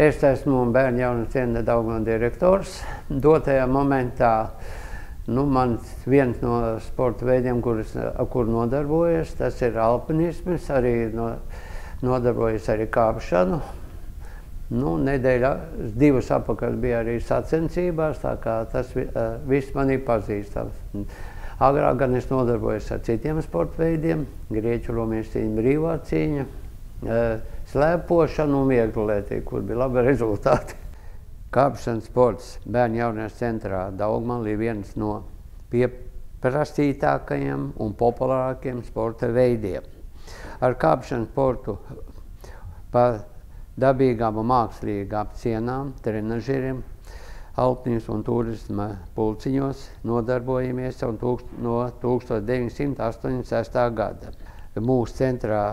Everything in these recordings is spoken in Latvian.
Es esmu bērnu jaunas cienīta Daugavas direktors. Dotajā momentā man viens no sporta veidiem, ar kur nodarbojos, tas ir alpinisms, arī nodarbojos arī kāpšanu. Nedēļa divas atpakaļ bija arī sacensībās, tā kā tas viss man ir pazīstams. Agrāk gan es nodarbojos ar citiem sporta veidiem, grieķu lomies cīņa, brīvā cīņa, slēpošana un vieglatlētība, kur bija labi rezultāti. Kāpšanas sports bērnu jaunības centrā Daugavā ir viens no pieprasītākajiem un populārākiem sporta veidiem. Ar kāpšanas sportu pa dabīgām un mākslīgām cienām, trenažeriem, alpinismu un turisma pulciņos nodarbojamies jau no 1986. gada. Mūsu centrā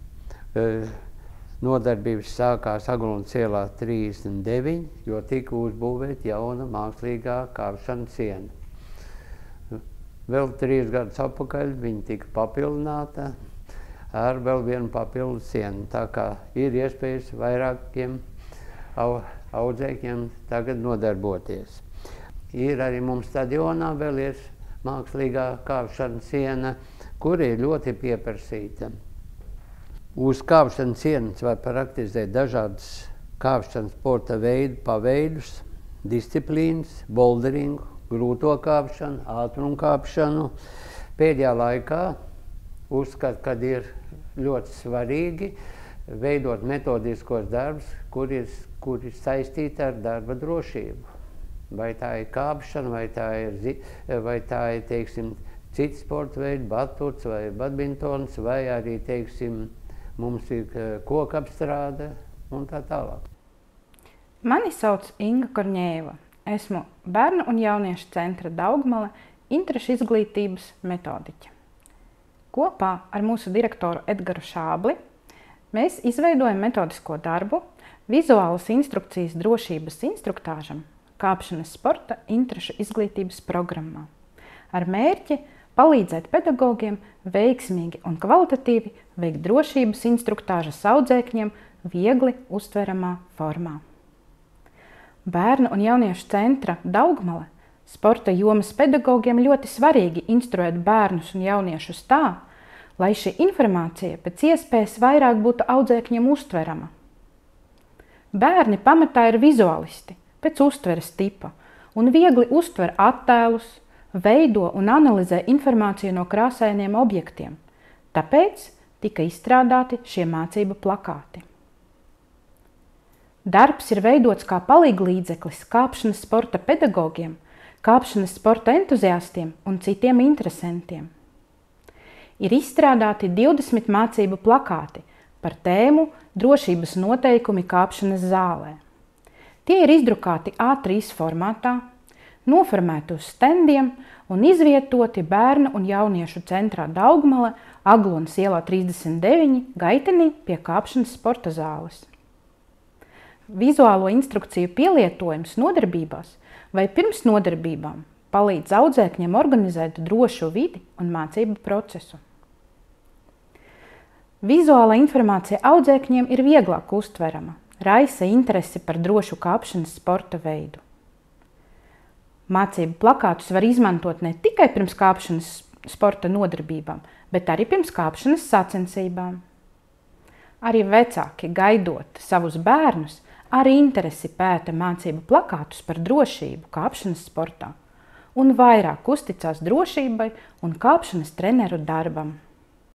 nodarbības sākās Aglonas ielā 39, jo tika uzbūvēta jauna mākslīgā kāpšanas siena. Vēl 3 gadus atpakaļ viņa tika papildināta ar vēl vienu papildu sienu. Tā kā ir iespējas vairākiem audzēkņiem tagad nodarboties. Ir arī mums stadionā vēl ir mākslīgā kāpšanas siena, kur ir ļoti pieprasīta. Uz kāpšanas sienas var praktizēt dažādas kāpšanas sporta paveidus, disciplīnas, boulderingu, grūto kāpšanu, ātrumu kāpšanu. Pēdējā laikā uzskatu, ka ir ļoti svarīgi veidot metodiskos darbus, kuri saistīti ar darba drošību. Vai tā ir kāpšana, vai tā ir teiksim, cits sporta veidi, batuts vai badmintons, vai arī teiksim, mums ir koka apstrāde un tā tālāk. Mani sauc Inga Korņēva. Esmu bērnu un jauniešu centra Daugmale interešu izglītības metodiķe. Kopā ar mūsu direktoru Edgaru Šābli mēs izveidojam metodisko darbu vizuālas instrukcijas drošības instruktāžam kāpšanas sporta interešu izglītības programmā ar mērķi palīdzēt pedagogiem veiksmīgi un kvalitatīvi veikt drošības instruktāžas audzēkņiem viegli uztveramā formā. Bērnu un jauniešu centra Daugmale sporta jomas pedagogiem ļoti svarīgi instruēt bērnus un jauniešus tā, lai šī informācija pēc iespējas vairāk būtu audzēkņiem uztverama. Bērni pamatā ir vizuālisti pēc uztveres tipa un viegli uztver attēlus, veido un analizē informāciju no krāsainiem objektiem, tāpēc tika izstrādāti šie mācību plakāti. Darbs ir veidots kā palīglīdzeklis kāpšanas sporta pedagogiem, kāpšanas sporta entuziastiem un citiem interesantiem. Ir izstrādāti 20 mācību plakāti par tēmu drošības noteikumi kāpšanas zālē. Tie ir izdrukāti A3 formātā, noformēti uz standiem un izvietoti bērnu un jauniešu centrā Daugmale, Aglonas ielā 39, gaitenī pie kāpšanas sporta zāles. Vizuālo instrukciju pielietojums nodarbībās vai pirms nodarbībām palīdz audzēkņiem organizēt drošu vidi un mācību procesu. Vizuāla informācija audzēkņiem ir vieglāk uztverama, raisa interesi par drošu kāpšanas sporta veidu. Mācību plakātus var izmantot ne tikai pirms kāpšanas sporta nodarbībām, bet arī pirms kāpšanas sacensībām. Arī vecāki, gaidot savus bērnus, ar interesi pēta mācību plakātus par drošību kāpšanas sportā un vairāk uzticās drošībai un kāpšanas treneru darbam.